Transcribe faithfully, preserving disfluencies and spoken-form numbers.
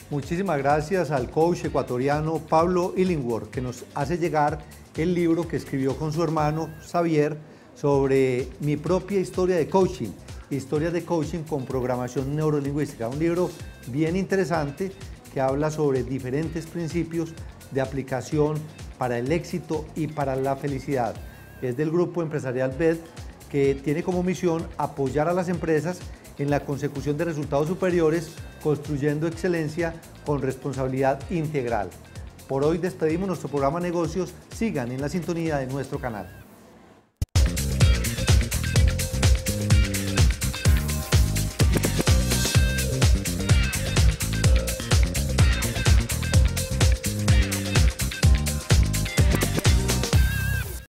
Muchísimas gracias al coach ecuatoriano Pablo Illingworth, que nos hace llegar el libro que escribió con su hermano Xavier sobre mi propia historia de coaching, historias de coaching con programación neurolingüística. Un libro bien interesante que habla sobre diferentes principios de aplicación para el éxito y para la felicidad. Es del grupo empresarial B E D, que tiene como misión apoyar a las empresas en la consecución de resultados superiores, construyendo excelencia con responsabilidad integral. Por hoy despedimos nuestro programa Negocios. Sigan en la sintonía de nuestro canal.